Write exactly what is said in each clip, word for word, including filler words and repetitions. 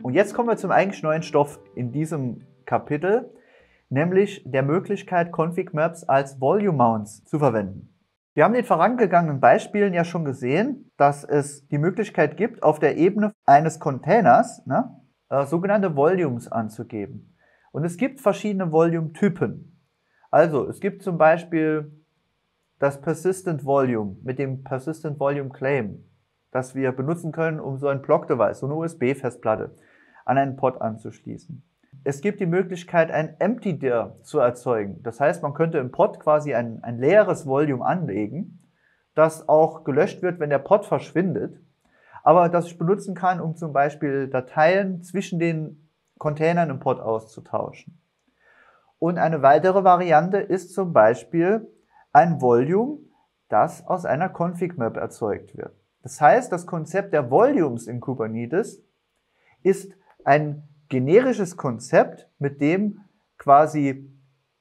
Und jetzt kommen wir zum eigentlich neuen Stoff in diesem Kapitel, nämlich der Möglichkeit, Config Maps als Volume Mounts zu verwenden. Wir haben in den vorangegangenen Beispielen ja schon gesehen, dass es die Möglichkeit gibt, auf der Ebene eines Containers ne, äh, sogenannte Volumes anzugeben. Und es gibt verschiedene Volume-Typen. Also es gibt zum Beispiel das Persistent Volume mit dem Persistent Volume Claim, das wir benutzen können, um so ein Block-Device, so eine U S B-Festplatte, an einen Pod anzuschließen. Es gibt die Möglichkeit, ein Empty Dir zu erzeugen. Das heißt, man könnte im Pod quasi ein, ein leeres Volume anlegen, das auch gelöscht wird, wenn der Pod verschwindet, aber das ich benutzen kann, um zum Beispiel Dateien zwischen den Containern im Pod auszutauschen. Und eine weitere Variante ist zum Beispiel ein Volume, das aus einer Config Map erzeugt wird. Das heißt, das Konzept der Volumes in Kubernetes ist ein generisches Konzept, mit dem quasi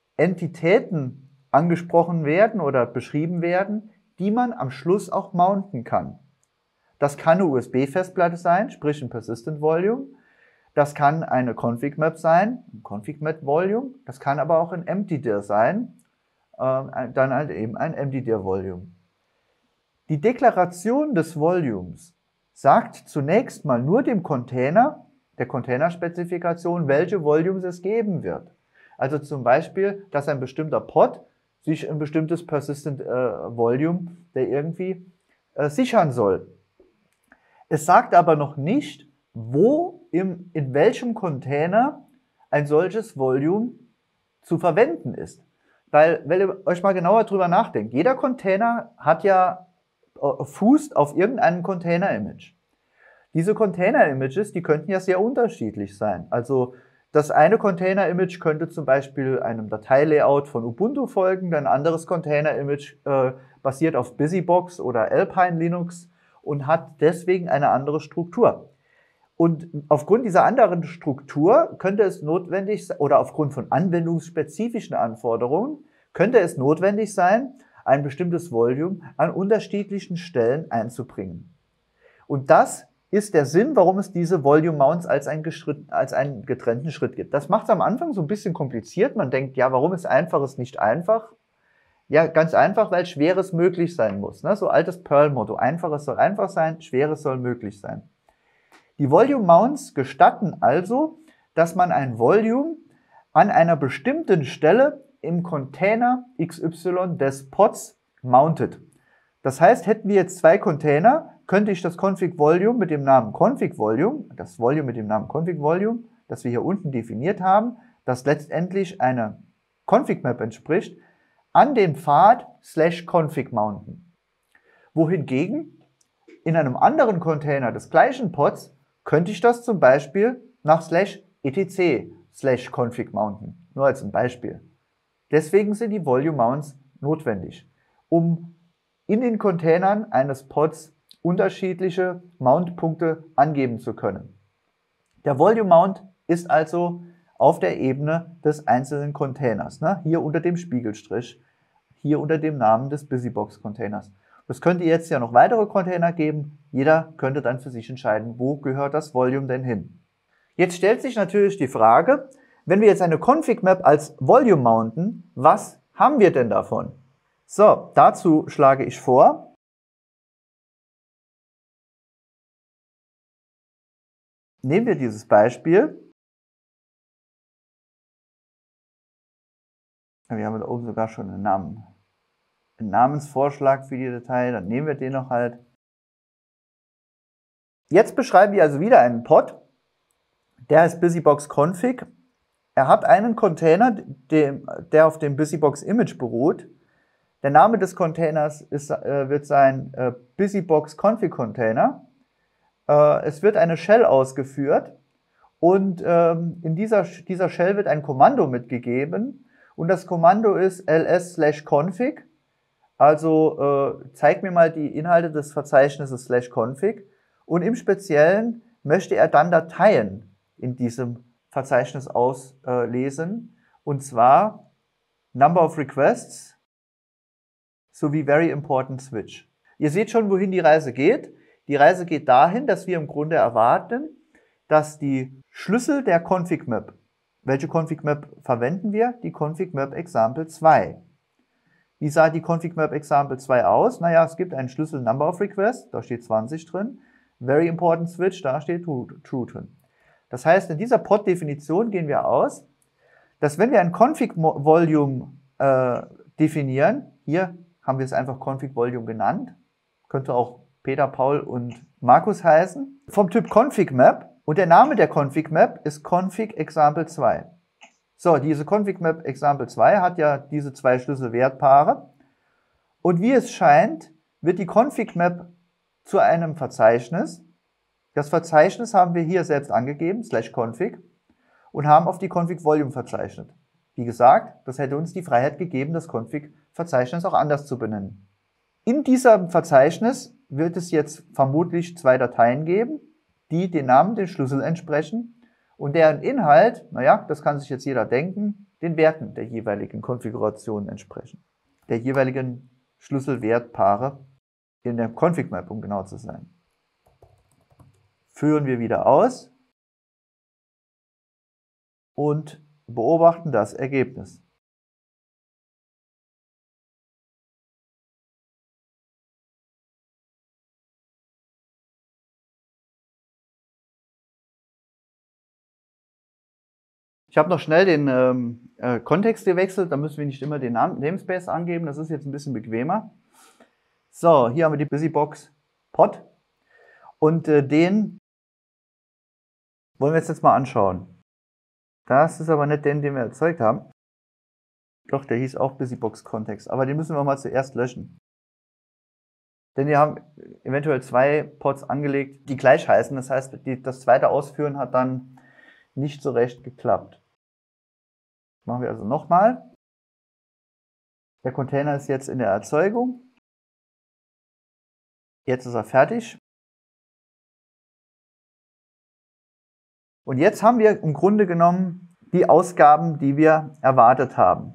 Entitäten angesprochen werden oder beschrieben werden, die man am Schluss auch mounten kann. Das kann eine U S B-Festplatte sein, sprich ein Persistent Volume. Das kann eine Config Map sein, ein Config Map Volume. Das kann aber auch ein Empty Dir sein, äh, dann halt eben ein Empty Dir Volume. Die Deklaration des Volumes sagt zunächst mal nur dem Container, der Container-Spezifikation, welche Volumes es geben wird. Also zum Beispiel, dass ein bestimmter Pod sich ein bestimmtes Persistent äh, Volume, der irgendwie äh, sichern soll. Es sagt aber noch nicht, wo, im, in welchem Container ein solches Volume zu verwenden ist. Weil, wenn ihr euch mal genauer drüber nachdenkt, jeder Container hat ja, äh, fußt auf irgendeinem Container-Image. Diese Container-Images, die könnten ja sehr unterschiedlich sein. Also das eine Container-Image könnte zum Beispiel einem Dateilayout von Ubuntu folgen, ein anderes Container-Image äh, basiert auf BusyBox oder Alpine Linux und hat deswegen eine andere Struktur. Und aufgrund dieser anderen Struktur könnte es notwendig sein, oder aufgrund von anwendungsspezifischen Anforderungen, könnte es notwendig sein, ein bestimmtes Volume an unterschiedlichen Stellen einzubringen. Und das ist der Sinn, warum es diese Volume Mounts als, ein als einen getrennten Schritt gibt. Das macht es am Anfang so ein bisschen kompliziert. Man denkt, ja, warum ist Einfaches nicht einfach? Ja, ganz einfach, weil Schweres möglich sein muss. Ne? So altes Perl-Motto. Einfaches soll einfach sein, Schweres soll möglich sein. Die Volume Mounts gestatten also, dass man ein Volume an einer bestimmten Stelle im Container X Y des Pods mountet. Das heißt, hätten wir jetzt zwei Container, könnte ich das Config Volume mit dem Namen Config Volume, das Volume mit dem Namen Config Volume, das wir hier unten definiert haben, das letztendlich einer Config Map entspricht, an den Pfad slash config mounten. Wohingegen in einem anderen Container des gleichen Pods könnte ich das zum Beispiel nach slash etc slash config mounten. Nur als ein Beispiel. Deswegen sind die Volume Mounts notwendig, um in den Containern eines Pods unterschiedliche Mountpunkte angeben zu können. Der Volume Mount ist also auf der Ebene des einzelnen Containers, ne? Hier unter dem Spiegelstrich, hier unter dem Namen des BusyBox-Containers. Es könnte jetzt ja noch weitere Container geben, jeder könnte dann für sich entscheiden, wo gehört das Volume denn hin. Jetzt stellt sich natürlich die Frage, wenn wir jetzt eine Config Map als Volume mounten, was haben wir denn davon? So, dazu schlage ich vor, nehmen wir dieses Beispiel. Wir haben da oben sogar schon einen Namen. Einen Namensvorschlag für die Datei, dann nehmen wir den noch halt. Jetzt beschreiben wir also wieder einen Pod, der heißt BusyBox Config. Er hat einen Container, der auf dem BusyBox Image beruht. Der Name des Containers ist, äh, wird sein äh, BusyBox Config Container. Äh, es wird eine Shell ausgeführt und ähm, in dieser, dieser Shell wird ein Kommando mitgegeben und das Kommando ist ls slash config. Also äh, zeig mir mal die Inhalte des Verzeichnisses slash config und im Speziellen möchte er dann Dateien in diesem Verzeichnis auslesen und zwar Number of Requests sowie Very Important Switch. Ihr seht schon, wohin die Reise geht. Die Reise geht dahin, dass wir im Grunde erwarten, dass die Schlüssel der Config-Map, welche Config-Map verwenden wir? Die Config-Map Example zwei. Wie sah die Config-Map Example zwei aus? Naja, es gibt einen Schlüssel Number of Requests, da steht zwanzig drin. Very Important Switch, da steht True drin. Das heißt, in dieser Pod-Definition gehen wir aus, dass wenn wir ein Config-Volume äh, definieren, hier haben wir es einfach Config-Volume genannt, könnte auch Peter, Paul und Markus heißen, vom Typ Config-Map, und der Name der Config-Map ist Config Example zwei. So, diese Config-Map Example zwei hat ja diese zwei Schlüssel-Wertpaare, und wie es scheint, wird die Config-Map zu einem Verzeichnis. Das Verzeichnis haben wir hier selbst angegeben, slash config, und haben auf die Config-Volume verzeichnet. Wie gesagt, das hätte uns die Freiheit gegeben, das Config-Verzeichnis auch anders zu benennen. In diesem Verzeichnis wird es jetzt vermutlich zwei Dateien geben, die den Namen, den Schlüssel entsprechen und deren Inhalt, naja, das kann sich jetzt jeder denken, den Werten der jeweiligen Konfigurationen entsprechen. Der jeweiligen Schlüsselwertpaare in der Config-Map, um genau zu sein. Führen wir wieder aus und beobachten das Ergebnis. Ich habe noch schnell den ähm, äh, Kontext gewechselt, da müssen wir nicht immer den Namen, Namespace angeben, das ist jetzt ein bisschen bequemer. So, hier haben wir die BusyBox Pod und äh, den wollen wir uns jetzt mal anschauen. Das ist aber nicht den, den wir erzeugt haben. Doch, der hieß auch BusyBox Kontext, aber den müssen wir mal zuerst löschen. Denn wir haben eventuell zwei Pods angelegt, die gleich heißen, das heißt, die, das zweite Ausführen hat dann nicht so recht geklappt. Machen wir also nochmal. Der Container ist jetzt in der Erzeugung. Jetzt ist er fertig. Und jetzt haben wir im Grunde genommen die Ausgaben, die wir erwartet haben.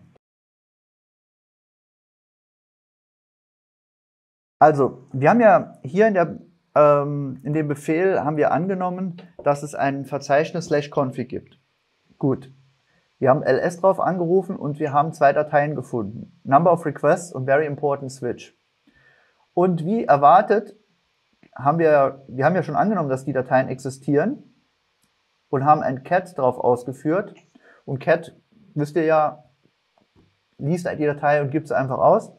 Also, wir haben ja hier in, der, ähm, in dem Befehl haben wir angenommen, dass es ein Verzeichnis slash config gibt. Gut. Wir haben ls drauf angerufen und wir haben zwei Dateien gefunden. Number of Requests und Very Important Switch. Und wie erwartet, haben wir, wir haben ja schon angenommen, dass die Dateien existieren und haben ein cat drauf ausgeführt. Und cat, wisst ihr ja, liest die Datei und gibt es einfach aus.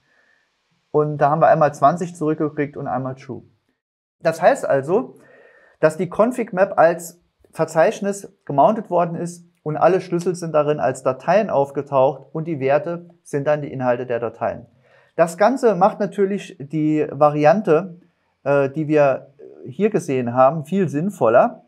Und da haben wir einmal zwanzig zurückgekriegt und einmal true. Das heißt also, dass die Config-Map als Verzeichnis gemountet worden ist und alle Schlüssel sind darin als Dateien aufgetaucht und die Werte sind dann die Inhalte der Dateien. Das Ganze macht natürlich die Variante, äh, die wir hier gesehen haben, viel sinnvoller.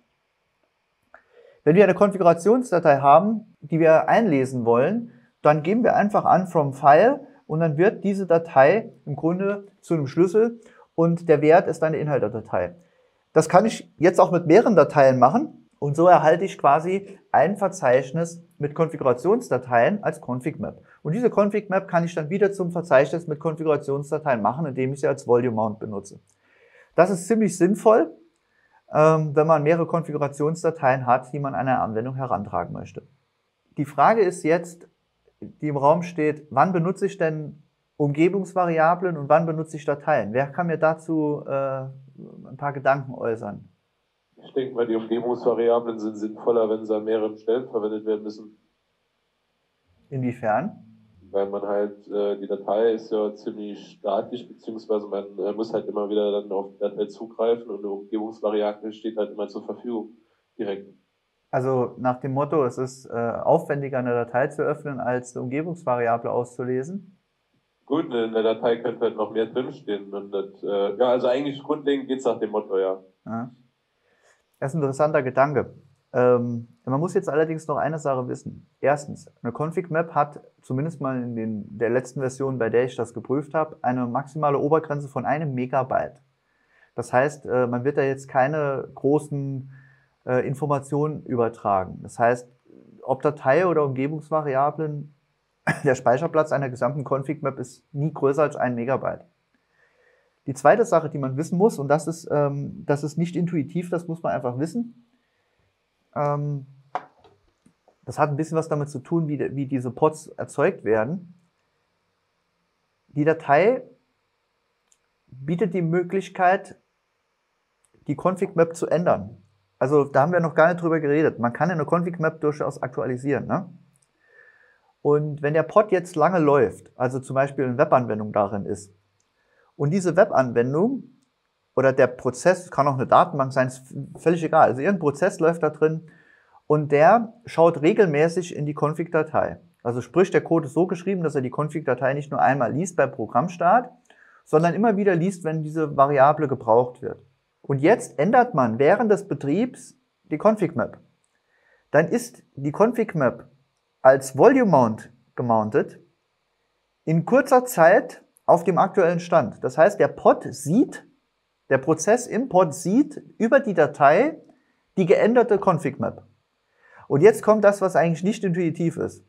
Wenn wir eine Konfigurationsdatei haben, die wir einlesen wollen, dann geben wir einfach an from file und dann wird diese Datei im Grunde zu einem Schlüssel und der Wert ist dann der Inhalt der Datei. Das kann ich jetzt auch mit mehreren Dateien machen und so erhalte ich quasi ein Verzeichnis mit Konfigurationsdateien als Config-Map. Und diese Config-Map kann ich dann wieder zum Verzeichnis mit Konfigurationsdateien machen, indem ich sie als Volume Mount benutze. Das ist ziemlich sinnvoll, wenn man mehrere Konfigurationsdateien hat, die man an eine Anwendung herantragen möchte. Die Frage ist jetzt, die im Raum steht, wann benutze ich denn Umgebungsvariablen und wann benutze ich Dateien? Wer kann mir dazu äh, ein paar Gedanken äußern? Ich denke mal, die Umgebungsvariablen sind sinnvoller, wenn sie an mehreren Stellen verwendet werden müssen. Inwiefern? Weil man halt, äh, die Datei ist ja ziemlich statisch, beziehungsweise man äh, muss halt immer wieder dann auf die Datei zugreifen und eine Umgebungsvariable steht halt immer zur Verfügung, direkt. Also nach dem Motto, es ist äh, aufwendiger, eine Datei zu öffnen, als eine Umgebungsvariable auszulesen? Gut, in der Datei könnte halt noch mehr drinstehen. Und das, äh, ja, also eigentlich grundlegend geht es nach dem Motto, ja. ja. Das ist ein interessanter Gedanke. Ähm, man muss jetzt allerdings noch eine Sache wissen. Erstens, eine Config-Map hat, zumindest mal in den, der letzten Version, bei der ich das geprüft habe, eine maximale Obergrenze von einem Megabyte. Das heißt, äh, man wird da jetzt keine großen äh, Informationen übertragen. Das heißt, ob Datei oder Umgebungsvariablen, der Speicherplatz einer gesamten Config-Map ist nie größer als ein Megabyte. Die zweite Sache, die man wissen muss, und das ist, ähm, das ist nicht intuitiv, das muss man einfach wissen, ähm, das hat ein bisschen was damit zu tun, wie, wie diese Pods erzeugt werden. Die Datei bietet die Möglichkeit, die Config-Map zu ändern. Also da haben wir noch gar nicht drüber geredet. Man kann eine Config-Map durchaus aktualisieren. Ne? Und wenn der Pod jetzt lange läuft, also zum Beispiel eine Webanwendung darin ist, und diese Webanwendung oder der Prozess, kann auch eine Datenbank sein, ist völlig egal. Also irgendein Prozess läuft da drin und der schaut regelmäßig in die Config-Datei. Also sprich, der Code ist so geschrieben, dass er die Config-Datei nicht nur einmal liest beim Programmstart, sondern immer wieder liest, wenn diese Variable gebraucht wird. Und jetzt ändert man während des Betriebs die Config-Map. Dann ist die Config-Map als Volume-Mount gemountet in kurzer Zeit auf dem aktuellen Stand. Das heißt, der Pod sieht, der Prozess im Pod sieht über die Datei die geänderte Config-Map. Und jetzt kommt das, was eigentlich nicht intuitiv ist.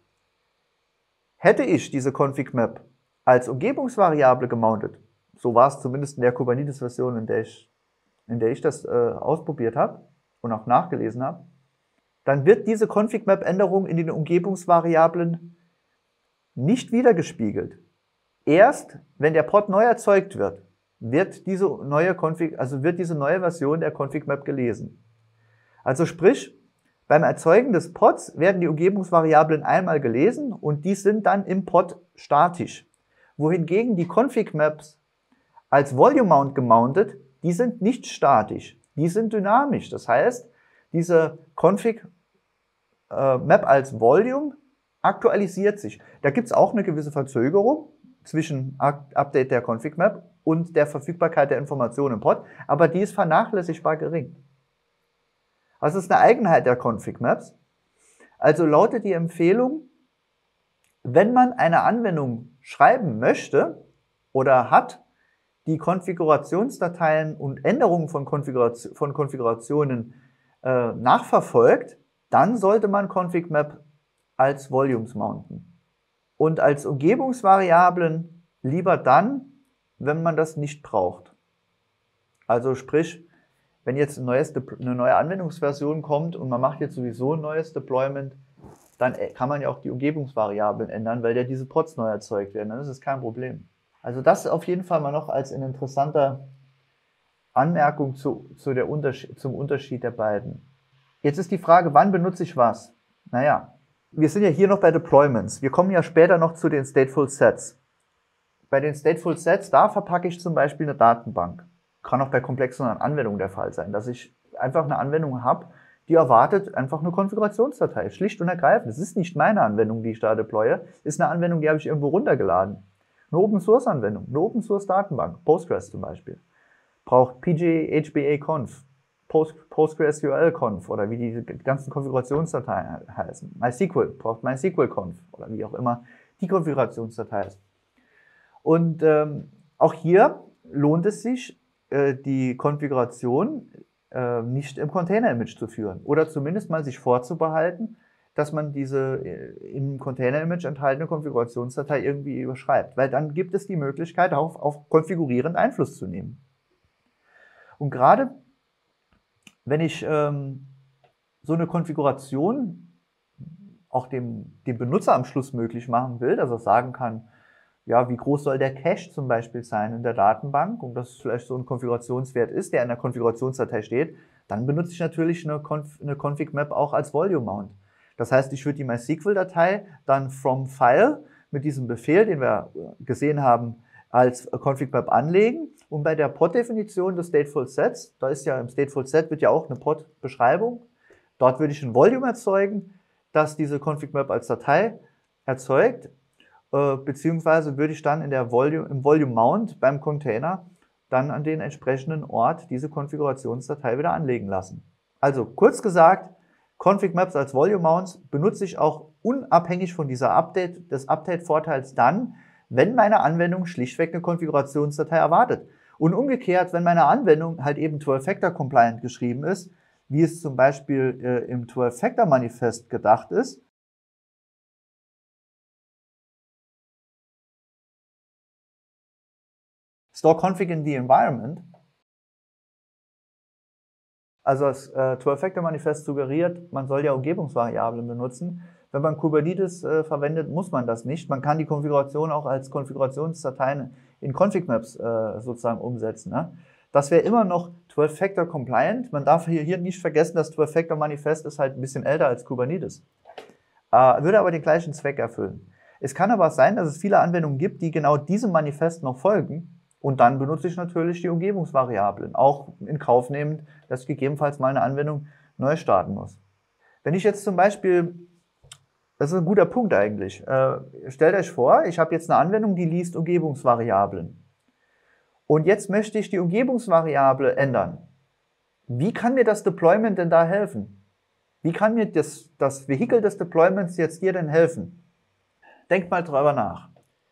Hätte ich diese Config-Map als Umgebungsvariable gemountet, so war es zumindest in der Kubernetes-Version, in der ich, in der ich das äh, ausprobiert habe und auch nachgelesen habe, dann wird diese Config-Map-Änderung in den Umgebungsvariablen nicht wiedergespiegelt. Erst, wenn der Pod neu erzeugt wird, wird diese neue Config, also wird diese neue Version der Config-Map gelesen. Also sprich, beim Erzeugen des Pods werden die Umgebungsvariablen einmal gelesen und die sind dann im Pod statisch. Wohingegen die Config-Maps als Volume-Mount gemountet, die sind nicht statisch, die sind dynamisch. Das heißt, diese Config-Map als Volume aktualisiert sich. Da gibt es auch eine gewisse Verzögerung zwischen Update der Config-Map und der Verfügbarkeit der Informationen im Pod, aber die ist vernachlässigbar gering. Also es ist eine Eigenheit der Config-Maps. Also lautet die Empfehlung, wenn man eine Anwendung schreiben möchte oder hat, die Konfigurationsdateien und Änderungen von, Konfiguration, von Konfigurationen äh, nachverfolgt, dann sollte man Config-Map als Volumes mounten. Und als Umgebungsvariablen lieber dann, wenn man das nicht braucht. Also sprich, wenn jetzt ein neues, eine neue Anwendungsversion kommt und man macht jetzt sowieso ein neues Deployment, dann kann man ja auch die Umgebungsvariablen ändern, weil ja diese Pods neu erzeugt werden. Das ist kein Problem. Also das auf jeden Fall mal noch als eine interessante Anmerkung zu, zu der Unterschied, zum Unterschied der beiden. Jetzt ist die Frage, wann benutze ich was? Naja, wir sind ja hier noch bei Deployments. Wir kommen ja später noch zu den Stateful Sets. Bei den Stateful Sets, da verpacke ich zum Beispiel eine Datenbank. Kann auch bei komplexeren Anwendungen der Fall sein, dass ich einfach eine Anwendung habe, die erwartet einfach eine Konfigurationsdatei, schlicht und ergreifend. Es ist nicht meine Anwendung, die ich da deploye, ist eine Anwendung, die habe ich irgendwo runtergeladen. Eine Open-Source-Anwendung, eine Open-Source-Datenbank, Postgres zum Beispiel, braucht P G H B A Conf, Post, PostgreSQL Conf oder wie die ganzen Konfigurationsdateien heißen. MySQL braucht MySQL Conf oder wie auch immer die Konfigurationsdatei ist. Und ähm, auch hier lohnt es sich, äh, die Konfiguration äh, nicht im Container-Image zu führen oder zumindest mal sich vorzubehalten, dass man diese äh, im Container-Image enthaltene Konfigurationsdatei irgendwie überschreibt, weil dann gibt es die Möglichkeit, auf, auf Konfigurieren Einfluss zu nehmen. Und gerade wenn ich ähm, so eine Konfiguration auch dem, dem Benutzer am Schluss möglich machen will, dass er sagen kann, ja, wie groß soll der Cache zum Beispiel sein in der Datenbank und das vielleicht so ein Konfigurationswert ist, der in der Konfigurationsdatei steht, dann benutze ich natürlich eine, Conf eine Config-Map auch als Volume-Mount. Das heißt, ich würde die MySQL-Datei dann from File mit diesem Befehl, den wir gesehen haben, als Config-Map anlegen und bei der Pod-Definition des Stateful Sets, da ist ja im Stateful Set wird ja auch eine Pod-Beschreibung, dort würde ich ein Volume erzeugen, das diese Config-Map als Datei erzeugt, äh, beziehungsweise würde ich dann in der Volume, im Volume Mount beim Container dann an den entsprechenden Ort diese Konfigurationsdatei wieder anlegen lassen. Also kurz gesagt, Config-Maps als Volume Mounts benutze ich auch unabhängig von dieser Update, des Update-Vorteils dann, wenn meine Anwendung schlichtweg eine Konfigurationsdatei erwartet. Und umgekehrt, wenn meine Anwendung halt eben zwölf-Factor-compliant geschrieben ist, wie es zum Beispiel äh, im zwölf-Factor-Manifest gedacht ist, Store config in the environment, Also das äh, Two-Factor-Manifest suggeriert, man soll ja Umgebungsvariablen benutzen. Wenn man Kubernetes äh, verwendet, muss man das nicht. Man kann die Konfiguration auch als Konfigurationsdateien in Config-Maps äh, sozusagen umsetzen. Ne? Das wäre immer noch Two-Factor-compliant. Man darf hier, hier nicht vergessen, das Two-Factor-Manifest ist halt ein bisschen älter als Kubernetes. Äh, würde aber den gleichen Zweck erfüllen. Es kann aber sein, dass es viele Anwendungen gibt, die genau diesem Manifest noch folgen. Und dann benutze ich natürlich die Umgebungsvariablen, auch in Kauf nehmend, dass ich gegebenenfalls mal eine Anwendung neu starten muss. Wenn ich jetzt zum Beispiel, das ist ein guter Punkt eigentlich, äh, stellt euch vor, ich habe jetzt eine Anwendung, die liest Umgebungsvariablen. Und jetzt möchte ich die Umgebungsvariable ändern. Wie kann mir das Deployment denn da helfen? Wie kann mir das, das Vehikel des Deployments jetzt hier denn helfen? Denkt mal drüber nach.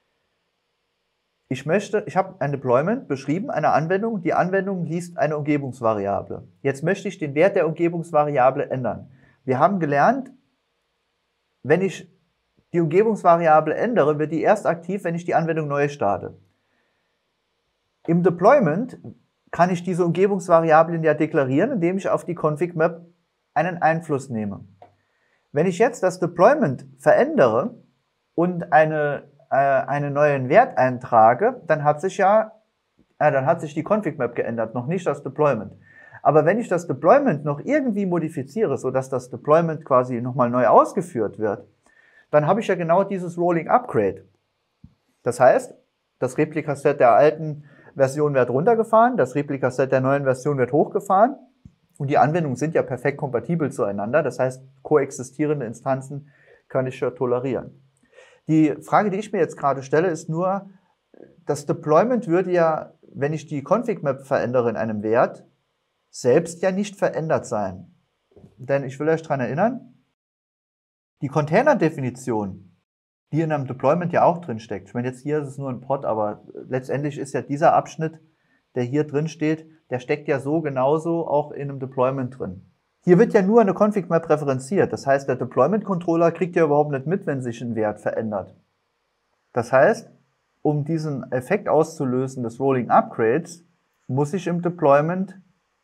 Ich möchte, ich habe ein Deployment beschrieben, eine Anwendung. Die Anwendung liest eine Umgebungsvariable. Jetzt möchte ich den Wert der Umgebungsvariable ändern. Wir haben gelernt, wenn ich die Umgebungsvariable ändere, wird die erst aktiv, wenn ich die Anwendung neu starte. Im Deployment kann ich diese Umgebungsvariablen ja deklarieren, indem ich auf die Config-Map einen Einfluss nehme. Wenn ich jetzt das Deployment verändere und eine einen neuen Wert eintrage, dann hat sich ja, äh, dann hat sich die Config-Map geändert, noch nicht das Deployment. Aber wenn ich das Deployment noch irgendwie modifiziere, sodass das Deployment quasi nochmal neu ausgeführt wird, dann habe ich ja genau dieses Rolling Upgrade. Das heißt, das Replikaset der alten Version wird runtergefahren, das Replikaset der neuen Version wird hochgefahren und die Anwendungen sind ja perfekt kompatibel zueinander. Das heißt, koexistierende Instanzen kann ich ja tolerieren. Die Frage, die ich mir jetzt gerade stelle, ist nur, das Deployment würde ja, wenn ich die Config-Map verändere in einem Wert, selbst ja nicht verändert sein. Denn ich will euch daran erinnern, die Container-Definition, die in einem Deployment ja auch drin steckt. Ich meine, jetzt hier ist es nur ein Pod, aber letztendlich ist ja dieser Abschnitt, der hier drin steht, der steckt ja so genauso auch in einem Deployment drin. Hier wird ja nur eine Config-Map referenziert. Das heißt, der Deployment-Controller kriegt ja überhaupt nicht mit, wenn sich ein Wert verändert. Das heißt, um diesen Effekt auszulösen des Rolling Upgrades, muss ich im Deployment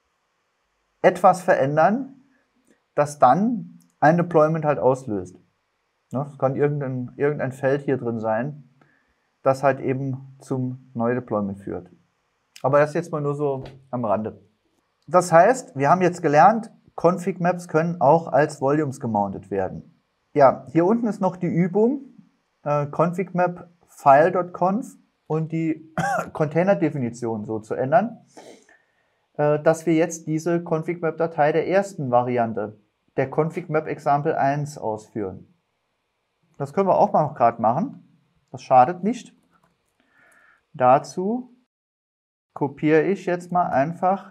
etwas verändern, das dann ein Deployment halt auslöst. Es kann irgendein, irgendein Feld hier drin sein, das halt eben zum Neudeployment führt. Aber das jetzt mal nur so am Rande. Das heißt, wir haben jetzt gelernt, Config-Maps können auch als Volumes gemountet werden. Ja, hier unten ist noch die Übung äh, config-map file.conf und die Container-Definition so zu ändern, äh, dass wir jetzt diese Config-Map-Datei der ersten Variante, der Config-Map-Example eins ausführen. Das können wir auch mal gerade machen. Das schadet nicht. Dazu kopiere ich jetzt mal einfach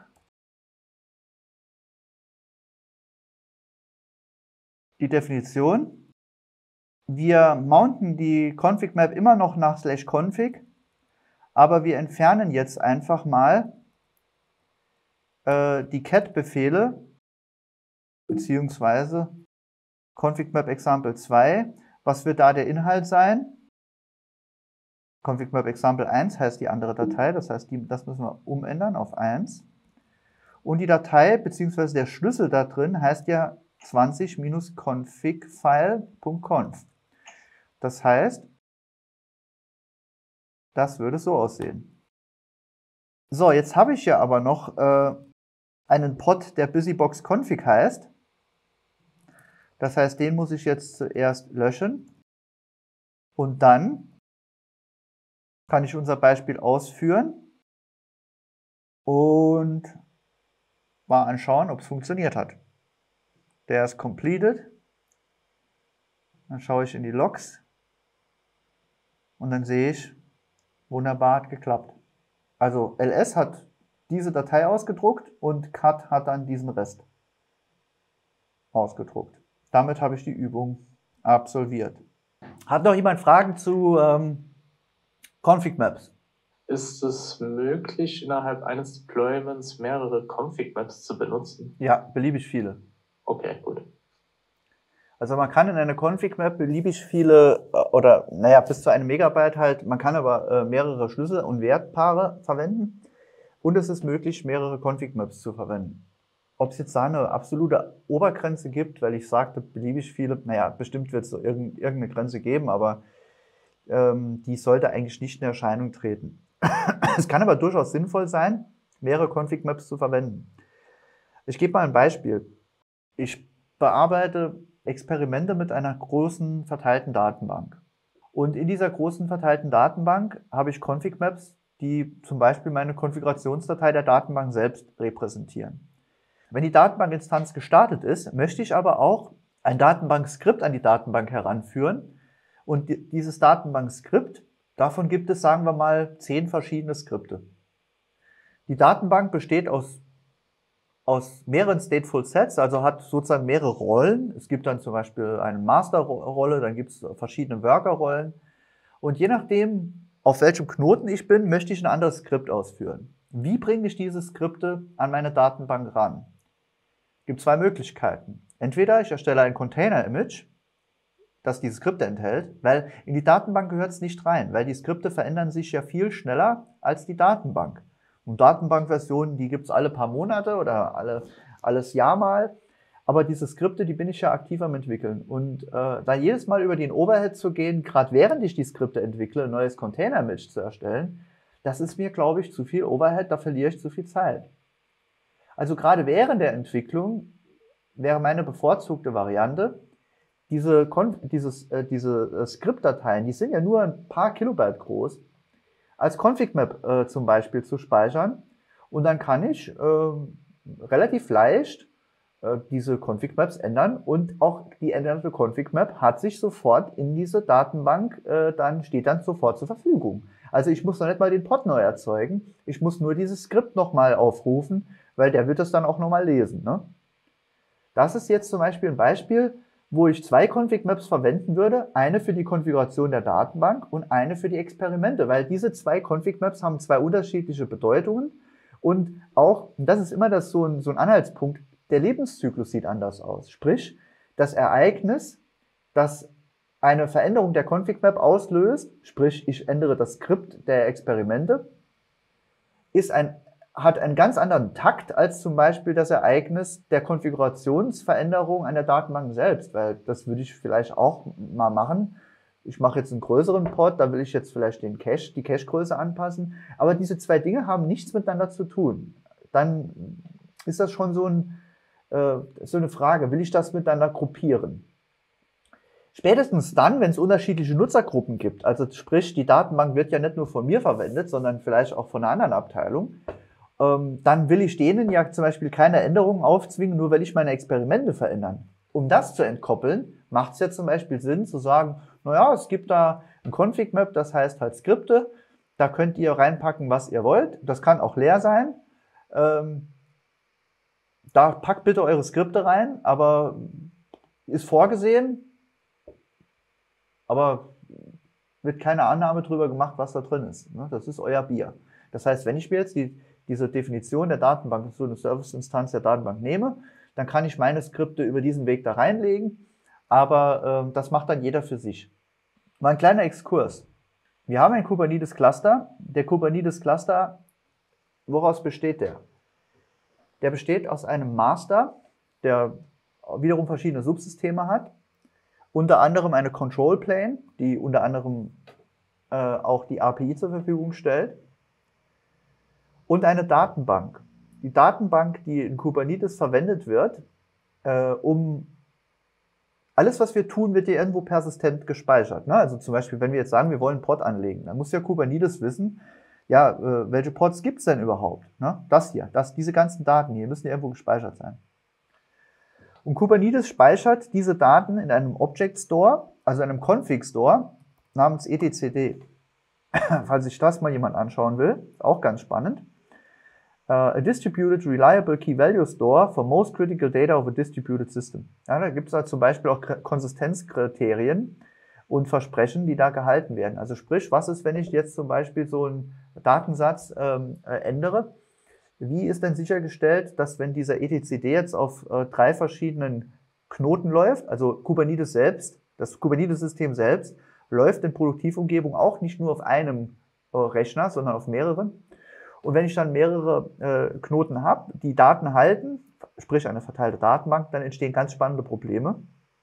die Definition. Wir mounten die Config-Map immer noch nach slash config, aber wir entfernen jetzt einfach mal äh, die cat-Befehle beziehungsweise Config-Map Example zwei. Was wird da der Inhalt sein? Config-Map Example eins heißt die andere Datei, das heißt, die, das müssen wir umändern auf eins. Und die Datei beziehungsweise der Schlüssel da drin heißt ja zwanzig config-file.conf. Das heißt, das würde so aussehen. So, jetzt habe ich ja aber noch äh, einen Pod, der busybox-config heißt. Das heißt, den muss ich jetzt zuerst löschen. Und dann kann ich unser Beispiel ausführen und mal anschauen, ob es funktioniert hat. Der ist completed. Dann schaue ich in die Logs und dann sehe ich, wunderbar, hat geklappt. Also L S hat diese Datei ausgedruckt und cat hat dann diesen Rest ausgedruckt. Damit habe ich die Übung absolviert. Hat noch jemand Fragen zu ähm, Config-Maps? Ist es möglich, innerhalb eines Deployments mehrere Config-Maps zu benutzen? Ja, beliebig viele. Okay, gut. Also man kann in einer Config-Map beliebig viele, oder naja, bis zu einem Megabyte halt, man kann aber äh, mehrere Schlüssel- und Wertpaare verwenden und es ist möglich, mehrere Config-Maps zu verwenden. Ob es jetzt da eine absolute Obergrenze gibt, weil ich sagte, beliebig viele, naja, bestimmt wird es so irgend, irgendeine Grenze geben, aber ähm, die sollte eigentlich nicht in Erscheinung treten. Es kann aber durchaus sinnvoll sein, mehrere Config-Maps zu verwenden. Ich gebe mal ein Beispiel. Ich bearbeite Experimente mit einer großen verteilten Datenbank. Und in dieser großen verteilten Datenbank habe ich Config-Maps, die zum Beispiel meine Konfigurationsdatei der Datenbank selbst repräsentieren. Wenn die Datenbankinstanz gestartet ist, möchte ich aber auch ein Datenbankskript an die Datenbank heranführen. Und dieses Datenbankskript, davon gibt es, sagen wir mal, zehn verschiedene Skripte. Die Datenbank besteht aus, aus mehreren Stateful Sets, also hat sozusagen mehrere Rollen. Es gibt dann zum Beispiel eine Master-Rolle, dann gibt es verschiedene Worker-Rollen. Und je nachdem, auf welchem Knoten ich bin, möchte ich ein anderes Skript ausführen. Wie bringe ich diese Skripte an meine Datenbank ran? Es gibt zwei Möglichkeiten. Entweder ich erstelle ein Container-Image, das diese Skripte enthält, weil in die Datenbank gehört es nicht rein, weil die Skripte verändern sich ja viel schneller als die Datenbank. Und Datenbankversionen, die gibt es alle paar Monate oder alle, alles Jahr mal. Aber diese Skripte, die bin ich ja aktiv am entwickeln. Und äh, da jedes Mal über den Overhead zu gehen, gerade während ich die Skripte entwickle, ein neues Container-Image zu erstellen, das ist mir, glaube ich, zu viel Overhead, da verliere ich zu viel Zeit. Also gerade während der Entwicklung wäre meine bevorzugte Variante, diese, dieses, äh, diese äh, Skriptdateien, die sind ja nur ein paar Kilobyte groß, als Config-Map äh, zum Beispiel zu speichern. Und dann kann ich äh, relativ leicht äh, diese Config-Maps ändern und auch die änderte Config-Map hat sich sofort in diese Datenbank, äh, dann steht dann sofort zur Verfügung. Also ich muss noch nicht mal den Pod neu erzeugen, ich muss nur dieses Skript nochmal aufrufen, weil der wird das dann auch nochmal lesen. Ne? Das ist jetzt zum Beispiel ein Beispiel, wo ich zwei Config-Maps verwenden würde, eine für die Konfiguration der Datenbank und eine für die Experimente, weil diese zwei Config-Maps haben zwei unterschiedliche Bedeutungen und auch, und das ist immer das so ein, so ein Anhaltspunkt, der Lebenszyklus sieht anders aus. Sprich, das Ereignis, das eine Veränderung der Config-Map auslöst, sprich, ich ändere das Skript der Experimente, ist ein hat einen ganz anderen Takt als zum Beispiel das Ereignis der Konfigurationsveränderung an der Datenbank selbst, weil das würde ich vielleicht auch mal machen. Ich mache jetzt einen größeren Pod, da will ich jetzt vielleicht den Cache, die Cache-Größe anpassen, aber diese zwei Dinge haben nichts miteinander zu tun. Dann ist das schon so, ein, äh, so eine Frage, will ich das miteinander gruppieren? Spätestens dann, wenn es unterschiedliche Nutzergruppen gibt, also sprich, die Datenbank wird ja nicht nur von mir verwendet, sondern vielleicht auch von einer anderen Abteilung, ähm, dann will ich denen ja zum Beispiel keine Änderungen aufzwingen, nur weil ich meine Experimente verändern. Um das zu entkoppeln, macht es ja zum Beispiel Sinn zu sagen, naja, es gibt da ein Config-Map, das heißt halt Skripte, da könnt ihr reinpacken, was ihr wollt, das kann auch leer sein, ähm, da packt bitte eure Skripte rein, aber ist vorgesehen, aber wird keine Annahme drüber gemacht, was da drin ist. Das ist euer Bier. Das heißt, wenn ich mir jetzt die, diese Definition der Datenbank, so eine Service-Instanz der Datenbank nehme, dann kann ich meine Skripte über diesen Weg da reinlegen, aber äh, das macht dann jeder für sich. Mal ein kleiner Exkurs. Wir haben ein Kubernetes-Cluster. Der Kubernetes-Cluster, woraus besteht der? Der besteht aus einem Master, der wiederum verschiedene Subsysteme hat. Unter anderem eine Control Plane, die unter anderem äh, auch die A P I zur Verfügung stellt. Und eine Datenbank. Die Datenbank, die in Kubernetes verwendet wird, äh, um alles, was wir tun, wird hier irgendwo persistent gespeichert. Ne? Also zum Beispiel, wenn wir jetzt sagen, wir wollen einen Pod anlegen, dann muss ja Kubernetes wissen, ja, äh, welche Pods gibt es denn überhaupt? Ne? Das hier, das, diese ganzen Daten hier müssen ja irgendwo gespeichert sein. Und Kubernetes speichert diese Daten in einem Object Store, also einem Config Store namens etcd. Falls sich das mal jemand anschauen will, auch ganz spannend. Uh, a distributed reliable key value store for most critical data of a distributed system. Ja, da gibt es halt zum Beispiel auch Konsistenzkriterien und Versprechen, die da gehalten werden. Also sprich, was ist, wenn ich jetzt zum Beispiel so einen Datensatz ähm, äh, ändere? Wie ist denn sichergestellt, dass wenn dieser etcd jetzt auf äh, drei verschiedenen Knoten läuft, also Kubernetes selbst, das Kubernetes-System selbst, läuft in Produktivumgebung auch nicht nur auf einem äh, Rechner, sondern auf mehreren? Und wenn ich dann mehrere äh, Knoten habe, die Daten halten, sprich eine verteilte Datenbank, dann entstehen ganz spannende Probleme.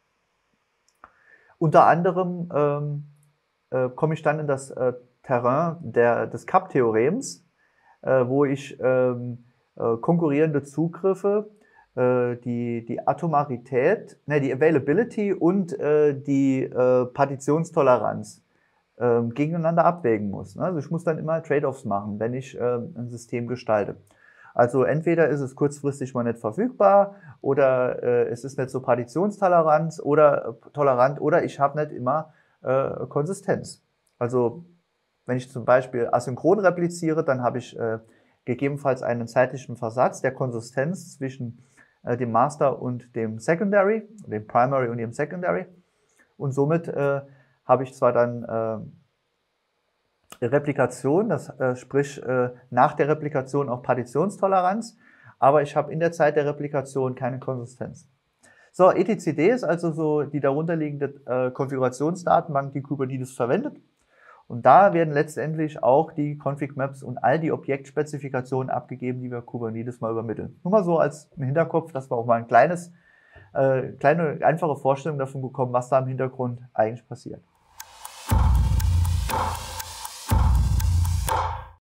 Unter anderem ähm, äh, komme ich dann in das äh, Terrain der, des Kapp-Theorems, äh, wo ich ähm, äh, konkurrierende Zugriffe, äh, die, die Atomarität, ne, die Availability und äh, die äh, Partitionstoleranz äh, gegeneinander abwägen muss. Ne? Also ich muss dann immer Trade-offs machen, wenn ich äh, ein System gestalte. Also entweder ist es kurzfristig mal nicht verfügbar oder äh, es ist nicht so partitionstolerant oder äh, tolerant oder ich habe nicht immer äh, Konsistenz. Also wenn ich zum Beispiel asynchron repliziere, dann habe ich äh, gegebenenfalls einen zeitlichen Versatz der Konsistenz zwischen äh, dem Master und dem Secondary, dem Primary und dem Secondary. Und somit äh, habe ich zwar dann äh, Replikation, das äh, sprich äh, nach der Replikation auch Partitionstoleranz, aber ich habe in der Zeit der Replikation keine Konsistenz. So, E T C D ist also so die darunterliegende äh, Konfigurationsdatenbank, die Kubernetes verwendet. Und da werden letztendlich auch die Config-Maps und all die Objektspezifikationen abgegeben, die wir Kubernetes mal übermitteln. Nur mal so als im Hinterkopf, dass wir auch mal ein kleines, äh, kleine, einfache Vorstellung davon bekommen, was da im Hintergrund eigentlich passiert.